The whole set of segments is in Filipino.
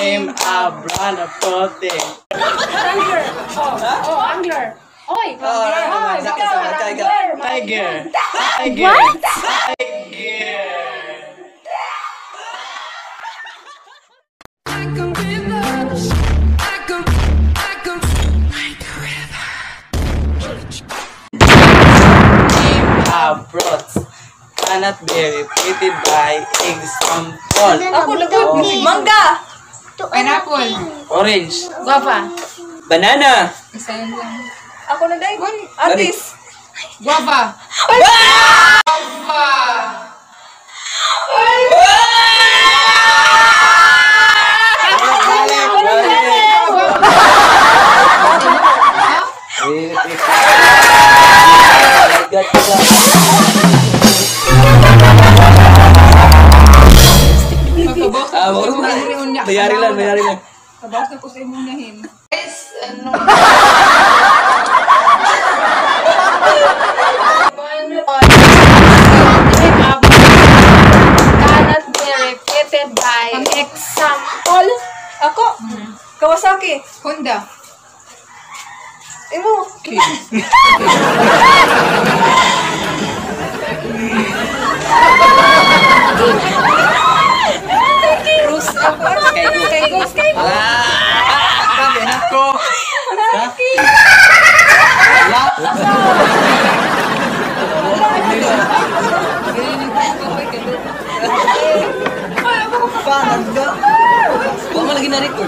name a brand of clothing. Angler. Oh, angler. Oy, Tiger. What? Broths cannot be repeated by example. Ako nag- Mangga. Pineapple. Orange. Guava. Banana. Isa yun lang. Ako na dahil. Atis. Guava. Guava. Bayari lang. Kabawas na ko sa imunyahin. Guys, ano? Cannot be repeated by example. Ako. Kawasaki. Honda. Imo. Rus. Skygo. Enak ko. Huwag mo lagi na-record.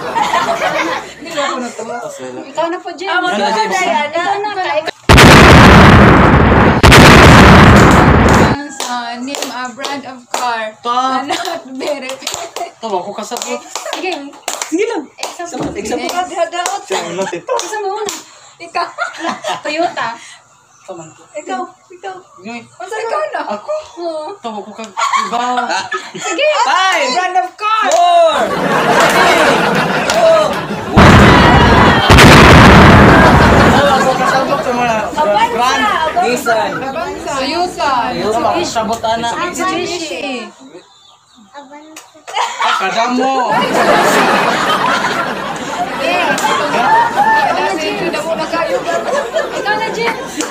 Ikaw na po, Jen. Ikaw na, kay. Name a brand of car. Cannot be repeated. Tawa ko kasabot. Sige. Sige lang. Example. Example. Isa mo muna. Ikaw. Toyota. Taman ko. Ikaw. Ikaw na. Ako? Oo. Tawa ko kag-iba. Sige. 5, Brand of car. 4, 3, 2, tawa ko kasabot sa mga brand. Nissan. Toyota. Tawa ko kasabot ana. Mitsubishi. Kadamo. Ikaw na, Jen.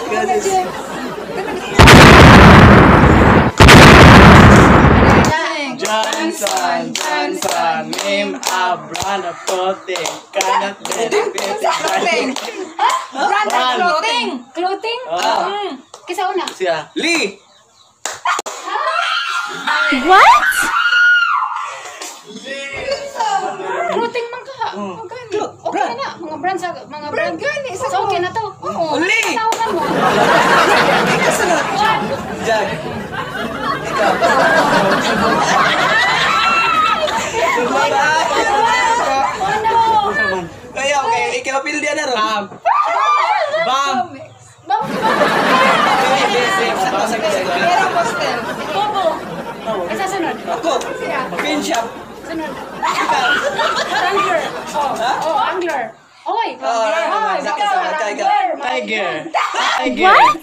Johnson, name a brand of clothing. Cannot be repeated by Brand of clothing. Clothing? Kisa una. siya. Lee. What? Clothing man ka. Magani. Okay na. Mga brand sa mga brand. Gani. So, okay na to. Oo. Uli. Tawagan mo. Jag. Kaya okay, ikaw pildi na ro. Bam. Pera postel. Bobo. Isa sunod. Ako. Pin shop. Sunod. Angler. Oh, angler. Oy. Tiger. What?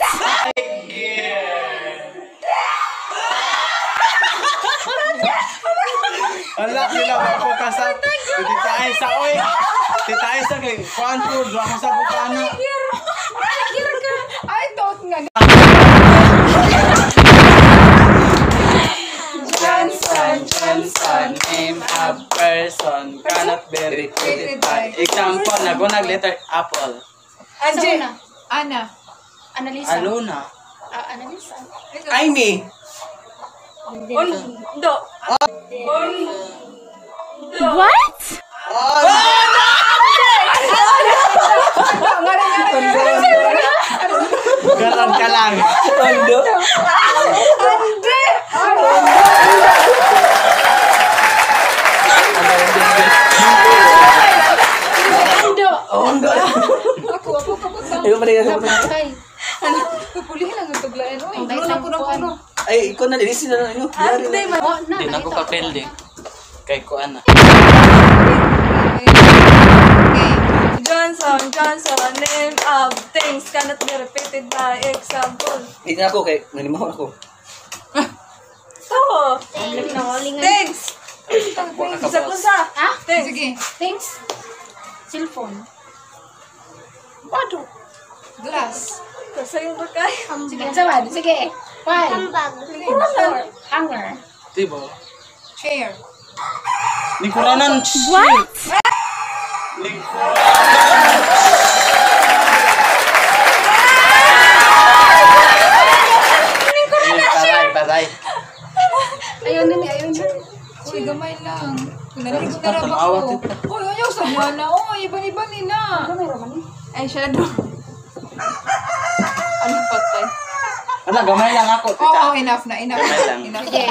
Wala sila ako kasap. Titay sa oy. Titay sa kay kuan food, wa ko sa bukana. I thought nga. Johnson, name a person cannot be repeated by example. Nagunag letter apple. Anje. Ana. Analisa. Aluna. Analisa. Amy. Ondo. What? Galang ka lang. Ondo. Ondo. Ayaw pa rin. Pupulihin lang ang tuglaan. Uy, Ang puno na ko ng puno. Ay, ikaw na, linisin na lang yun. Hindi na ko papel din. Kay kuan na. Johnson, name of things cannot be repeated by example. Hindi na ako, kay nanimaw ako. Oo. Things. Isa. Ah? Sige. Things? Cellphone. Bado. Glass. Kasayong bakay. Sige, sawad. Sige. 5. 4. Hanger. Diba? Chair. Lingkuranan. What? Patay. Ayun din, ayun din. Uy, gamay lang. Naligo na lang Awat ako. Uy, ayaw sa na. Uy, iban-iban nila. Ano may raman eh? Ay, shadow. Ano patay? Ano, gamay lang ako, tita. Oo, enough na. Enough. Gamay lang. Enough. Sige.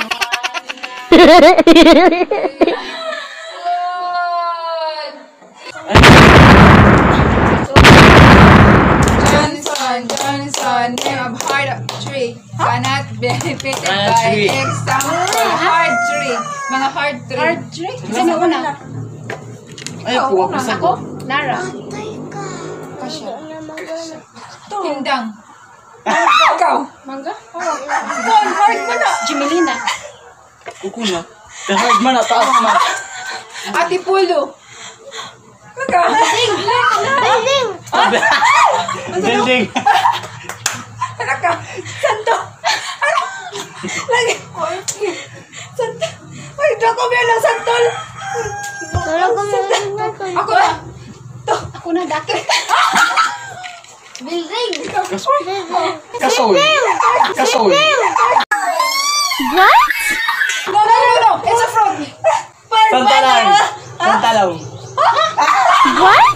Johnson, name of hard tree. Cannot benefit Hard by tree. example. Hard tree. Mga hard tree. Hard trick? Sino una? Ay, kuha ko sa Ako? Lara. Kasya. Tindang. Ikaw. Mangga? Ikaw, hard mo na. Jimelina. kuko na. Kahard man na, taas man. Ate Pulo. Ikaw. Building. Anak ka. Santo. Lagi. Santo. Ay, dako ba lang, Santol? Ako na. Ako na dati. Building. Kasoy. Kasoy. What? No. It's a frog. Pantalang. Pantalang. What?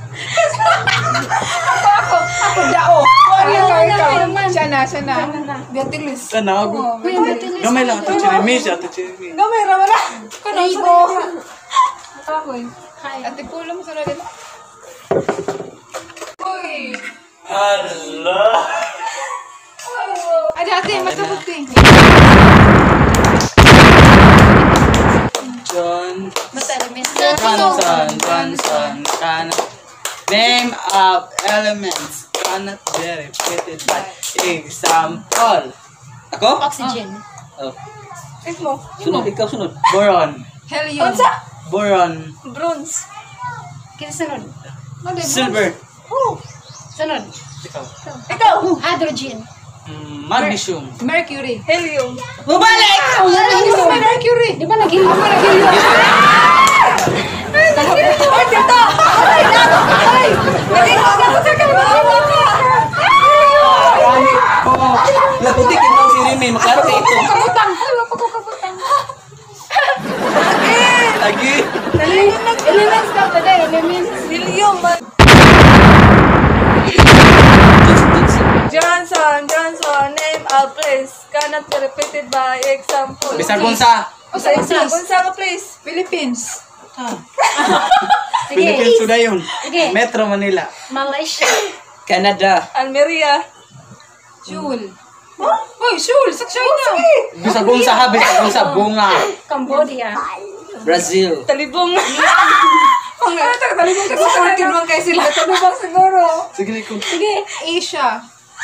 Ako dao. Ikaw. Siya na. Beatilis. Tanago. Kuya, Beatilis. Gamay lang ito, chirimis. Ito chirimis. Gamay raman na. Kano Ibo. Kahoy. Hi. Ate Pulo mo sunod din. Uy. Allah. Ay, dati, matabuti. John. Basta elements. Johnson. Name of elements cannot be repeated by example. Ako? Oxygen. Oh. Ito mo. Sunod, ikaw sunod. Boron. Helium. Boron. Bronze. Kita sunod. Silver. Sunod. Ikaw. Hydrogen. Magnesium. Mercury. Helium. Bumalik! Mercury. Di ba naging ako Ay, tito! Ay! Naging ako sa kamama ka! Oo. Naputikin mo si Remy. Maklaro ka ito. kabutang. Ay, wala pa ko kabutang. Lagi. Elements na pa dahil. Elements. Helium. Johnson, name a place. Cannot be repeated by example. Bisag unsa. Unsa ka place? Philippines. Philippines sudah yun. Sige. Metro Manila. Malaysia. Canada. Almeria. Shul. Hoy, Shul, sa China. Bisag unsa ha. Bisag unsa. Bunga. Cambodia. Brazil. Talibong. Ang talibong kasi sa kinwang kayo sila. Talibong siguro. Sige, ikaw. Sige. Asia.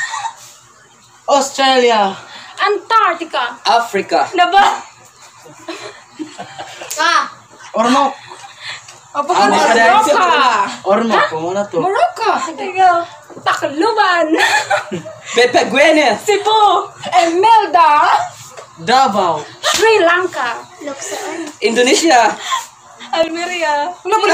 Australia. Antarctica. Africa. Naba. Ormoc. Apa Ano ka ka na? dahil? Morocco. Ormoc. Kung ano to? Morocco. Ikaw. Tacloban. Pepe Gwyneth. Cebu. Emelda. Davao. Sri Lanka. Indonesia. Almeria.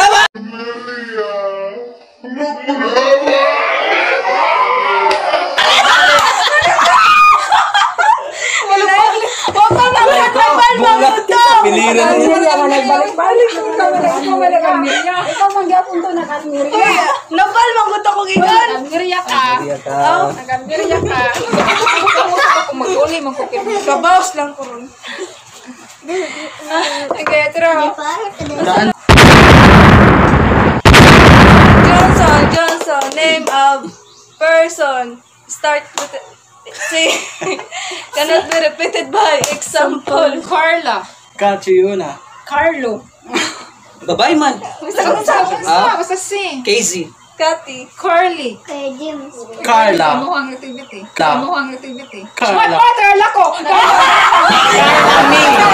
Piliran niya. Nagbalik-balik. Ikaw manggapon to na Almeria. Nabal maguto ko gigan. Almeria ka. Almeria ka. Ako mag-uli man ko kay. Kabaos lang ko ron. Okay, tara. Johnson, name of person. Start with C. Cannot be repeated by example. Carla. Katsuyuna. Carlo. Babay man. Basta C. Casey. Kati. Curly. Carla. Kamuhang activity. La. Kamuhang activity. Carla. Water, lako. Aming.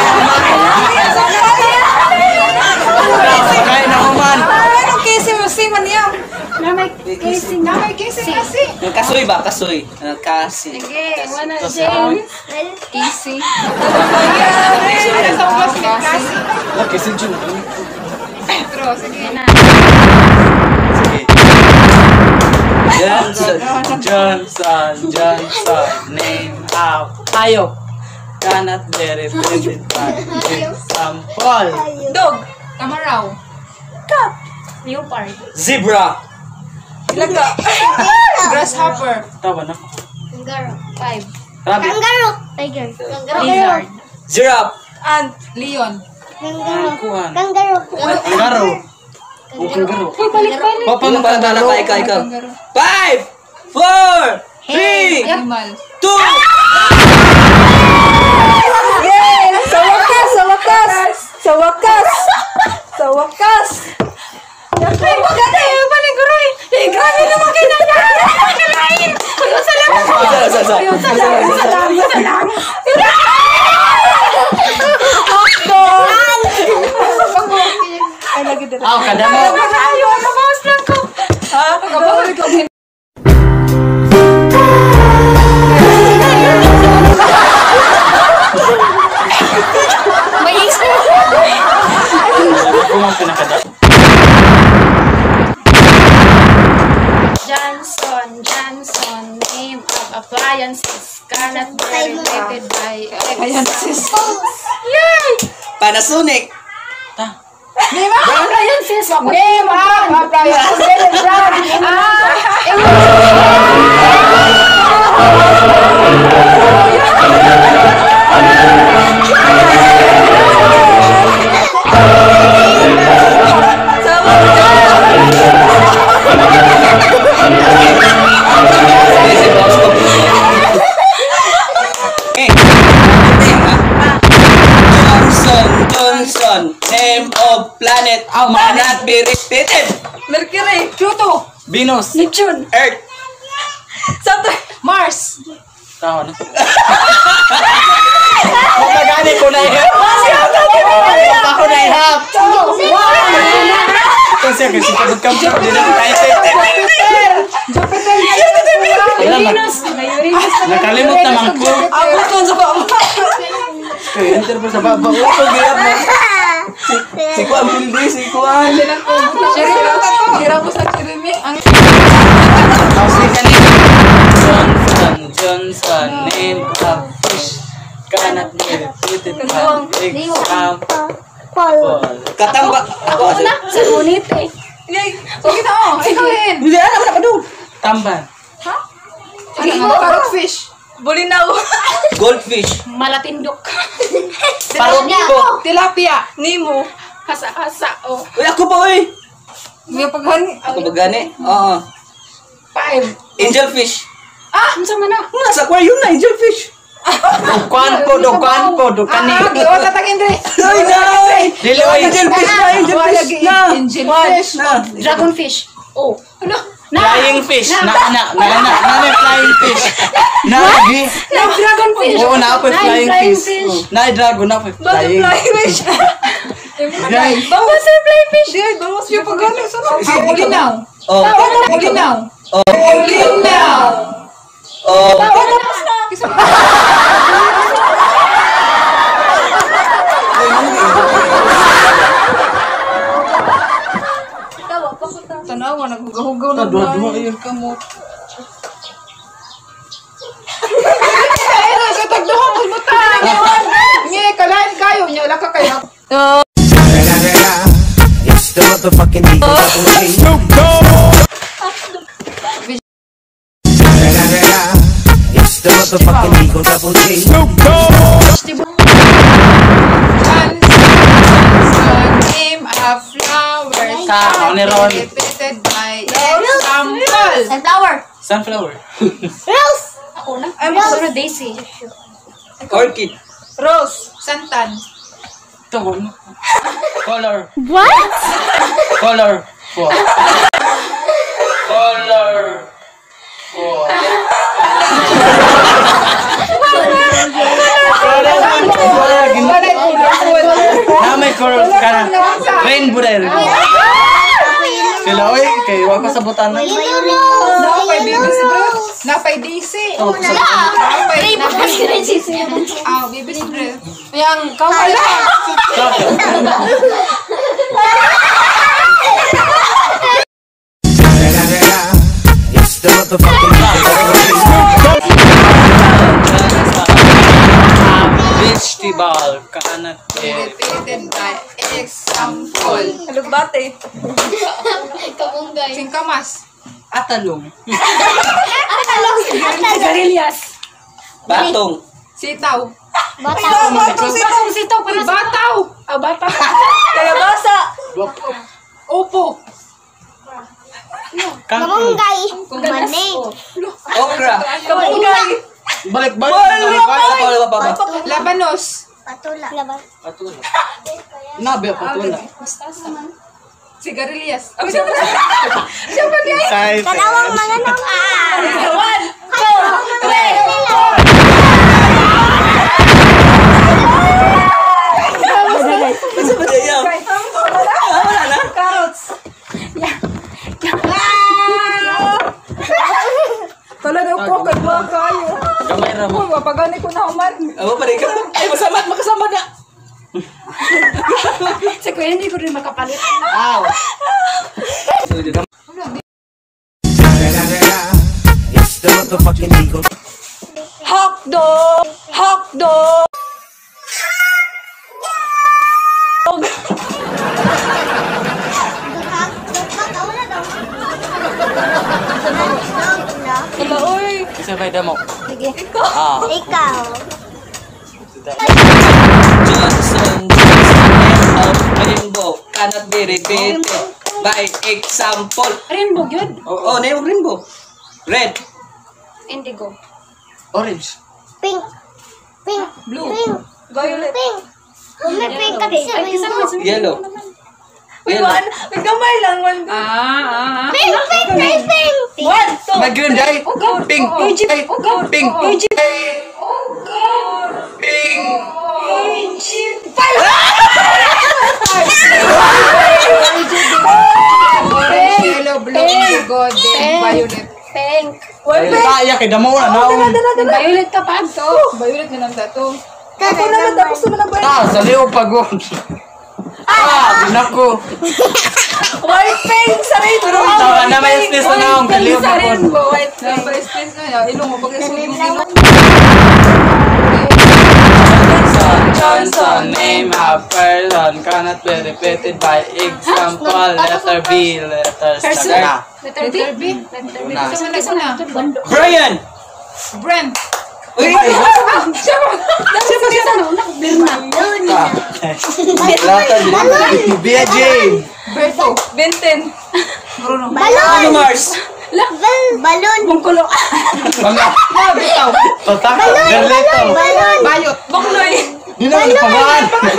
Kain na man. Anong kisi mo si Maniam? Namay kissing. Namay kissing kasi. Kasoy ba? Kasoy. Kasi. Sige, wana James. Kissing. Okay, si Jun. Petro, sige na. Sige. Johnson, name out. Tayo. Cannot be repeated by example. Dog. Kamaraw. Cat. Leopard. Zebra. Ilaga. Grasshopper. Tawa na. 5. Rabbit. Lizard. Giraffe. Ant. Leon. Kuhan. Kangaroo. O, kangaroo. Balik-balik. Papa mo Ikaw. kangaroo. Ikaw. 5, 4, 3, Animal. 2. Yay! Sa wakas! Sa wakas! Sa wakas! Sa wakas! Ay, maganda yung paniguroy! Eh, grabe naman kayo na nakakalain! Ayaw sa lang! Ayaw sa lang! Ayaw sa lang! Ayaw sa lang! Hotdog! Ay, lagi dito. Aw, kada mo. Ayaw! Nakabawas lang ko! Ha? Nakabawas ko. May isa. Kumang pinakada. Johnson, name of appliances cannot be related by appliances. Yay! Panasonic. Name of appliances. Name of appliances. Johnson, name of planet cannot be repeated. Mercury! Pluto. Venus. Neptune! Earth. Saturn! Mars. Tawa na. Magagani ko na ihap. Ako na ihap. Kasi pagod ka mo. Hindi na tayo. Uranus. Nakalimot naman ko. Ang buton sa baba! Okay, enter po sa baba. Ito, gayat na. Si Kuan, hindi. Si Kuan. Hirap ko sa Jeremy. Ang Kasi kanina. Johnson, name of fish. Cannot be repeated by example. Katamba. Ako kasi. Sa ngunit eh. Yay! Huwag kita mo! Ikaw rin! Hindi, alam na pa doon. Tamban. Ano? Parrotfish! Bulinaw! Goldfish. Malatindok. Parokiko. Tilapia! Nemo! Hasa-hasa. Oh. Uy, ako pa, uy. May paghani! Ako ba gani? Oo. 5. Angelfish. Ano sa mana? Nasa aquarium na, angelfish. Kuan po, kani. O, tatagin rin! Ay, nay! Dili, oy. Angelfish na, angelfish na. Angelfish! Na. Dragonfish. Oh. Ano? Flying fish. Na may flying fish. Na, lagi. Dragonfish. Oo, na ako flying fish. Na, dragon na ako flying. Flyfish! Guys. Bangus yung flyfish! Yay, bangus yung paghani! Bulinaw! Oh. Bulinaw! Oh. Bulinaw! Oh. Tapos na! Tanawa, naghugaw na Dua-dua yun. kamot. Ayun, sa tagduhan mo mutan! Nye, kalahin kayo, nye, wala ka kayo. It's the motherfucking Eagle Double G. Snoop Dogg. It's the motherfucking Eagle Double G. Snoop Dogg. Name a flower. Sa, ni Ron. Repeated by example. Sunflower. Sunflower. Rose. Ako na. Rose. Daisy. Orchid. Rose. Santan. Ito, color. What? Color. may color ka na. Rainbow dahil. Sila, oy, kay wag ko sabutan na. Napay bibis breath. Napay DC. Napay bibis breath. Yang kawala. It's the motherfucking Vegetable. Kaanat. Repeated by example. Alugbate. Kamunggay. Singkamas. Atalong. Sigarilyas. Batong. Sitaw. Sitaw Uy, bataw. Bata. Kalabasa. Upo. Kamunggay. Kumane. Okra. Kamunggay. Balik. Labanos. Patula. Patula. Nabi ako tula. Sigarilyas. Kalawang mga nang. 1, 2, 3. Sa badaya. Carrots. Talaga po, kagwa kayo. Kamay na mo. Uy, mapagani ko na uman. Ako pa rin ka. Ay, makasama na. Sa kuya, hindi ko rin makapalit. Aw. It's the motherfucking Eagle. Hotdog! Hotdog! Wala, uy. Sabay damo. Ikaw. Johnson name of rainbow cannot be repeated by example. Rainbow yun. Oh, name of rainbow. Red. Indigo. Orange. Pink. Pink. Blue. Pink. Violet. Pink. May pink ka sa Ay, kasama sa Yellow. Uy, Yellow. one. May gamay lang. One. Pink. Pink. Pink. Pink. 1, 2. May green day. Pink. Egypt. Pink. Egypt. Pink. Orange, yellow, blue, indigo, then violet. Pink. Kaya kay damo na naon. Violet ka pa. Violet na lang dato. Ako naman, tapos naman ang violet. Sa liw pagod. Dinako. White pink sa rainbow. Tawa na may space na naon kay liw Sa pagod. rainbow, white pink. Number space na yan. Ilong mo, pag yung ilong. Johnson name of person cannot be repeated by example. Letter B. Letter C. Letter B. Isa na. Brian. Brent. Uy. Siya ba sa una? Birna. Bia Jane. Berto. Benten. Ano Mars? Balon. Bungkulo. Mga Bitaw. tatak. Garleto. Bayot. Bukloy. Di na ipagaan.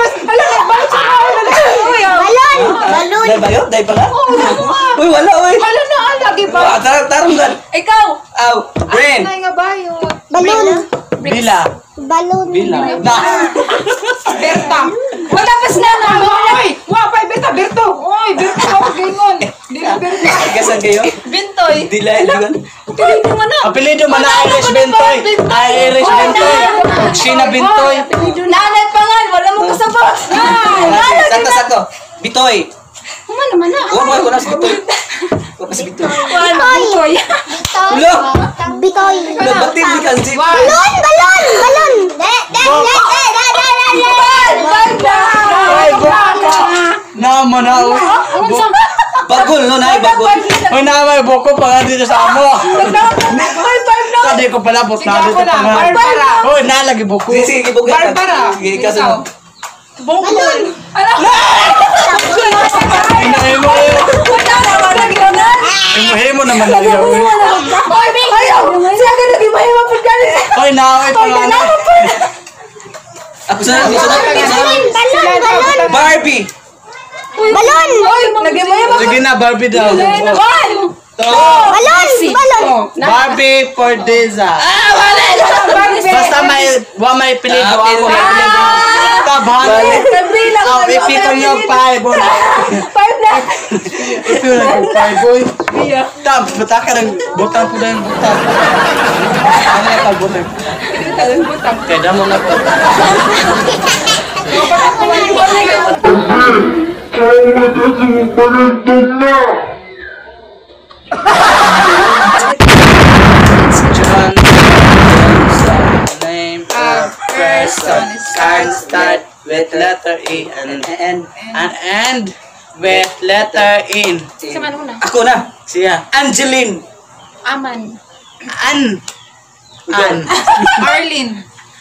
Balon. Dahil ba yun? Dahil pala? Uy, wala uy. Wala na, lagi ba? Tarunggan. Ikaw. Aw. Brain. Ay nga bayot. Balon. Bila. Balon. Bila. Na. Berta. Wala pa sila na. Oy! Wapay, Berta, Berto! Oy, Berto ako gingon! Dili Berta! Ikasan kayo? Bintoy. Dila, diwan. Piliin mo na. Apelido man na Irish Bentoy. Irish Bentoy. Sheena Bentoy. Nanay pangan. Wala mo kasabot. Sakto. Bitoy. Kuman naman na. Wala si Bitoy. Wala si Bitoy. Bintoy. Ulo! Bitoy. Ulo, ba't hindi ka si... Balon. Balon. Balon. Ay, boko. Naman na. Bagol, no? Nay, bagol. Uy, naman boko pa nga dito sa amo. Hindi ko pala bot na dito pa nga. Barbara! Uy, nalagi boko. Sige, ibog ka. Barbara! Sige, kasunod. Bungkol. Himo. Himo naman na yun. Ayaw. Siya ka naging mahimapod ka rin. Uy, naway pa nga. Ako sunod. Balon. Barbie. Balon. Naging mahimapod. Sige na, Barbie daw. One. Balon. Balon. Barbie Forteza. Basta may pilido ako. May pilido. 500. Kabilang Oh, ipikon yung 5. 5 na. Ipikon yung 5, boy. Tam, bata ka ng butang po na yung butang. Ano yung pagbutang? Kaya damo na po. Name of person can start with letter E and with letter in. Sa man muna. Ako na. Siya. Angeline. Aman. An. Arlene.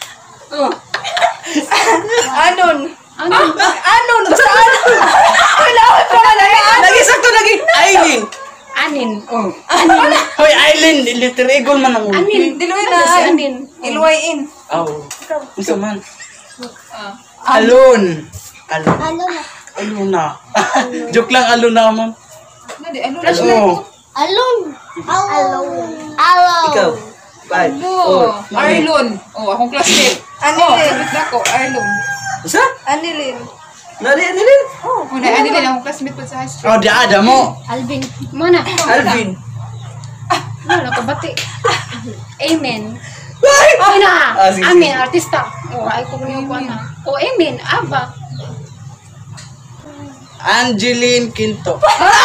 Anon. Ano? Anon. Saan? Wala ko pa na. Lagi sakto lagi. Aileen. Anin. Hoy, Aileen, letter E gol man ang Anin. Diluin Ano si na. Anin? Iluwayin. Oh. Isa man. Alon. Aluna. Joke lang aluna, ma'am. Ano? Ikaw. 5. Arlon. Oh, akong classmate. Anilin. Sabit na ko, Arlon. Isa? Anilin. Anilin. Una, ano din akong classmate po sa high school. Oh, di ada mo. Alvin. Muna. Alvin. Wala ko bati. Amen. Ay na. Sige, Amen, sige. artista. Oh, ay ko yung kuha na. Oh, amen. Aba. Angeline Quinto.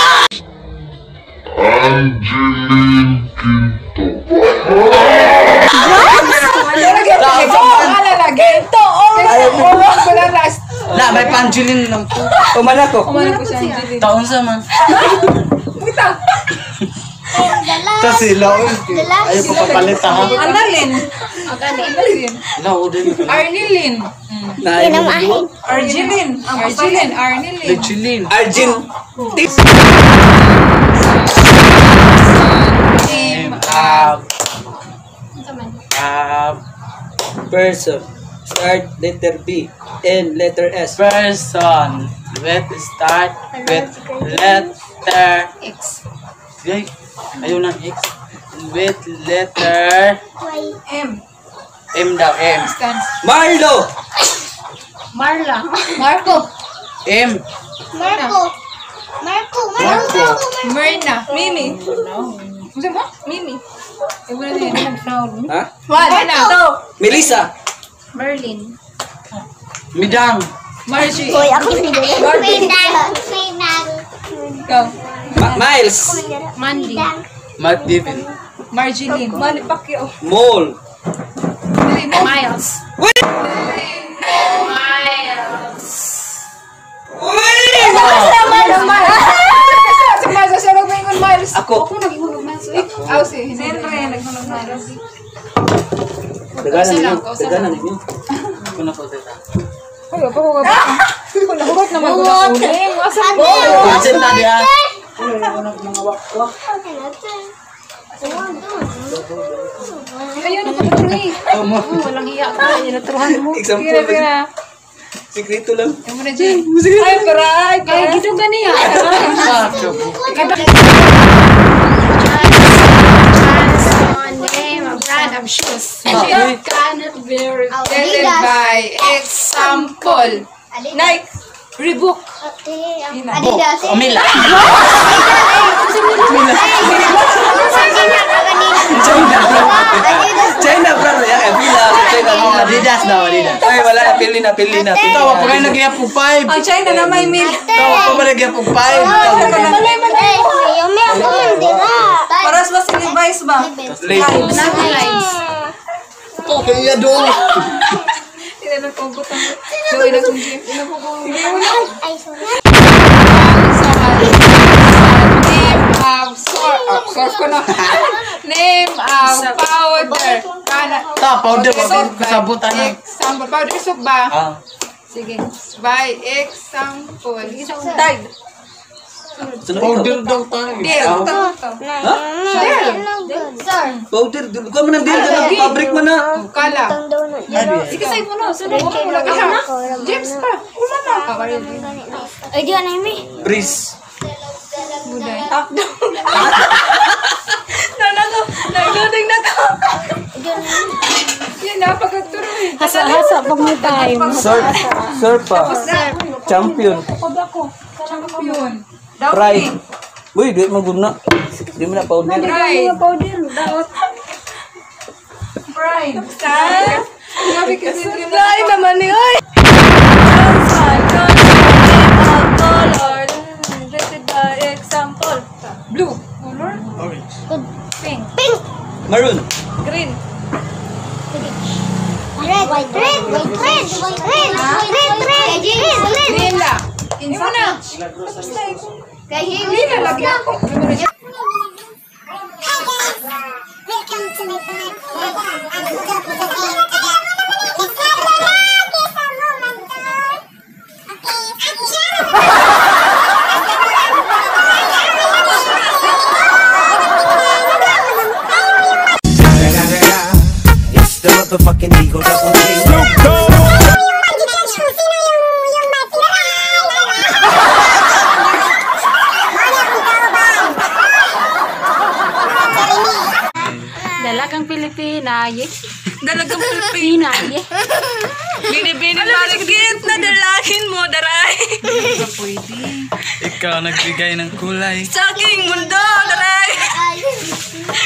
Ito, wala last. Na, may Angeline lang po. Umana ko. Kumana ko siya, Angeline. Taon sa man. Bitaw. Ito sila. Ayaw ko papalit ha. Annalyn. Agani. Lao din. Arnilyn. Argilin. Argilin. Arnilyn. Angeline. Argin. Name. Person. Start letter B and letter S. Person. Let's start with letter X. Gay. Ayaw ng X. With letter M. M daw. M. Stands. Marlo. Marla. Marco. M. Marco. Marco. Myrna. Mimi. Ano mo? Mimi. Eh, wala na yun. Ha? Myrna. Melissa. Merlin. Midang. Margie. Barbie. Ikaw. Miles. Mandy. Mark David. Marjeline. Manny Pacquiao. Mole. Miles. Sa siya nagmingon Miles. Ako. Ako nagihulog man so Aw si Henry naghunog Miles. Daganan ninyo. Kausa lang. Daganan ninyo. Ako na po dito. Ay, ako ko ba? Hugot naman ko na uling. Asa mo? Pansin na niya. Kayo na katuturi. Walang hiya ka. Naturuhan mo. Example. Kira kira. Sikreto lang. Yung muna Jay. Ay, paray. Kaya gitu ganiya. Name a brand of shoes. Cannot be Dated by example. Nike. Reebok. Omila. China, brother. Ya, Vila. China. Adidas daw, Adidas. Ay, wala. Pili na. Tawa pa kayo nagyaya po 5. Ang China na may mil. Tawa pa ba nagyaya po 5? Paras ba si Levi's ba? Labels. Lines. Kaya doon. Sila nagpagputang. Gawin na kong gym. Name of source ko na. Name of powder. Ta, powder ba? Kasabutan na. Example. Powder soup ba? Ah. Sige. By example. Tide. Powder daw tayo. Deal. Ha? Deal. Powder. Duga mo ng deal. Fabric mo na. Kala. Sige sa'yo mo na. Sunod mo mo lang. James pa. Wala na. Ay, di na imi. Breeze. Buday. Nagloading na to. Yan na. Pagkatuloy. Hasa-hasa pag may time. Surf pa. Champion. Pride. Uy, di mo guna. Di mo na powder. Mga powder, daot. Lain naman ni oy. Example. Blue. Orange. Pink. Maroon. Green. Green lang. Imo na. Green na lagi ako. It's the motherfucking Eagle Double G. Dalagang Pilipina, ye. Dalagang Pilipina. Ye. Binibini marikit na dalagin mo, daray. Ikaw nagbigay ng kulay. Sa aking mundo, daray.